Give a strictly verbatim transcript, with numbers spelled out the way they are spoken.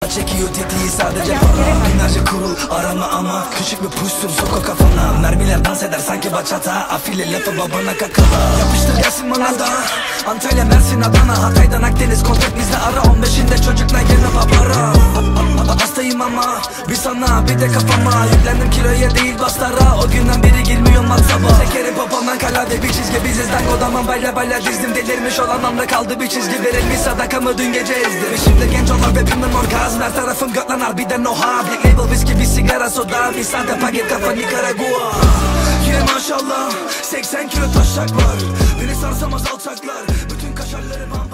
Ama çekiyor tetiği sadece para. Binlerce kurul arama ama küçük bir puşsun soka kafana. Mermiler dans eder sanki bachata. Afile lafı babana kakala. Yapıştır gelsin bana da Antalya, Mersin, Adana, Hatay'dan Akdeniz. Kontak bizde ara on beşinde çocukla yerine babara. Hastayım ama bir sana bir de kafama. Yüklendim kiloya değil bastara. O günden beri girmiyor WhatsApp'a. Şekerim popomdan kalade bir çizgi. Biziz dangodaman bayla bayla dizdim. Delirmiş olan amda kaldı bir çizgi. Verilmiş sadakamı dün gece ezdim. Şimdi genç olan ve bilmem orgazm. Her tarafım göklen harbiden oha. Black label viski bir sigara soda. Bir sade paket kafa Nicaragua. Yine maşallah seksen kilo taşak var. Beni sarsamaz alçaklar. Bütün kaşarları